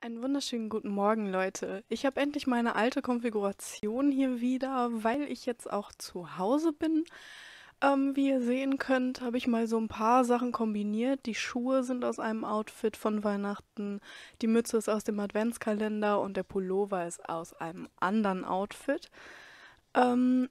Einen wunderschönen guten Morgen, Leute. Ich habe endlich meine alte Konfiguration hier wieder, weil ich jetzt auch zu Hause bin. Wie ihr sehen könnt, habe ich mal so ein paar Sachen kombiniert. Die Schuhe sind aus einem Outfit von Weihnachten, die Mütze ist aus dem Adventskalender und der Pullover ist aus einem anderen Outfit. Ähm,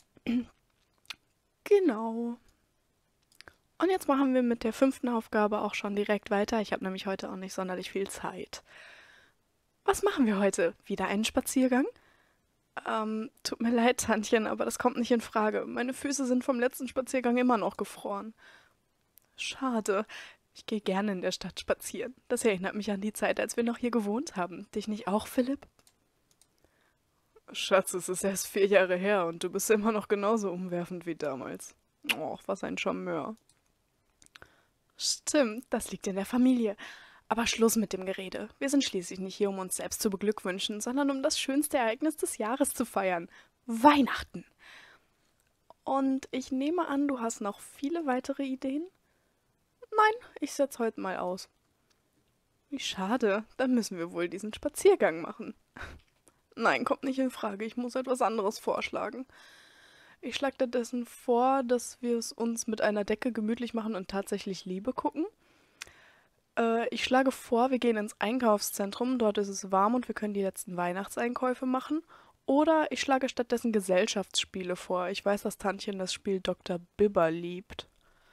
genau. Und jetzt machen wir mit der fünften Aufgabe auch schon direkt weiter. Ich habe nämlich heute auch nicht sonderlich viel Zeit. Was machen wir heute? Wieder einen Spaziergang? Tut mir leid, Tantchen, aber das kommt nicht in Frage. Meine Füße sind vom letzten Spaziergang immer noch gefroren. Schade. Ich gehe gerne in der Stadt spazieren. Das erinnert mich an die Zeit, als wir noch hier gewohnt haben. Dich nicht auch, Philipp? Schatz, es ist erst 4 Jahre her und du bist immer noch genauso umwerfend wie damals. Och, was ein Charmeur. Stimmt, das liegt in der Familie. Aber Schluss mit dem Gerede. Wir sind schließlich nicht hier, um uns selbst zu beglückwünschen, sondern um das schönste Ereignis des Jahres zu feiern. Weihnachten. Und ich nehme an, du hast noch viele weitere Ideen? Nein, ich setz heute mal aus. Wie schade, dann müssen wir wohl diesen Spaziergang machen. Nein, kommt nicht in Frage, ich muss etwas anderes vorschlagen. Ich schlage stattdessen vor, dass wir es uns mit einer Decke gemütlich machen und tatsächlich Liebe gucken. Ich schlage vor, wir gehen ins Einkaufszentrum, dort ist es warm und wir können die letzten Weihnachtseinkäufe machen. Oder ich schlage stattdessen Gesellschaftsspiele vor. Ich weiß, dass Tantchen das Spiel Dr. Bibber liebt.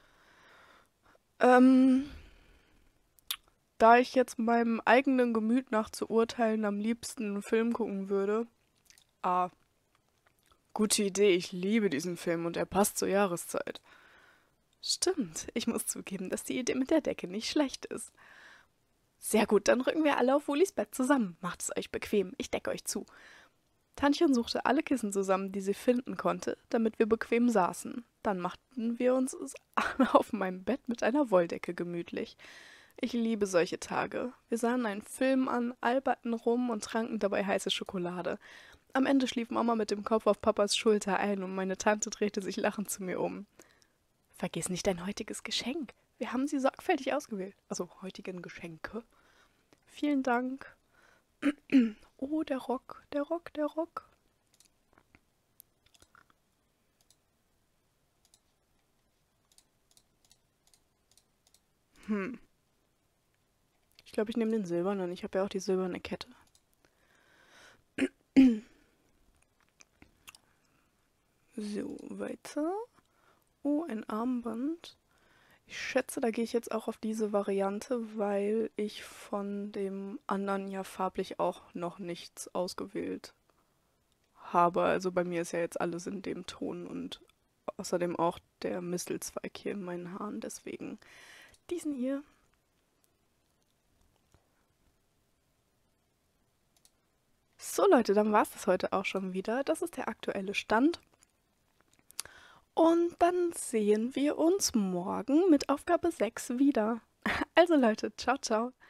Ähm, Da ich jetzt meinem eigenen Gemüt nach zu urteilen am liebsten einen Film gucken würde. Ah, gute Idee, ich liebe diesen Film und er passt zur Jahreszeit. Stimmt, ich muss zugeben, dass die Idee mit der Decke nicht schlecht ist. Sehr gut, dann rücken wir alle auf Wulis Bett zusammen. Macht es euch bequem, ich decke euch zu. Tantchen suchte alle Kissen zusammen, die sie finden konnte, damit wir bequem saßen. Dann machten wir uns es auf meinem Bett mit einer Wolldecke gemütlich. Ich liebe solche Tage. Wir sahen einen Film an, alberten rum und tranken dabei heiße Schokolade. Am Ende schlief Mama mit dem Kopf auf Papas Schulter ein und meine Tante drehte sich lachend zu mir um. Vergiss nicht dein heutiges Geschenk. Wir haben sie sorgfältig ausgewählt. Also heutigen Geschenke. Vielen Dank. Oh, der Rock, der Rock, der Rock. Hm. Ich glaube, ich nehme den silbernen. Ich habe ja auch die silberne Kette. So, weiter. Oh, ein Armband. Ich schätze, da gehe ich jetzt auch auf diese Variante, weil ich von dem anderen ja farblich auch noch nichts ausgewählt habe. Also bei mir ist ja jetzt alles in dem Ton und außerdem auch der Mistelzweig hier in meinen Haaren. Deswegen diesen hier. So Leute, dann war es das heute auch schon wieder. Das ist der aktuelle Stand. Und dann sehen wir uns morgen mit Aufgabe 6 wieder. Also Leute, ciao, ciao.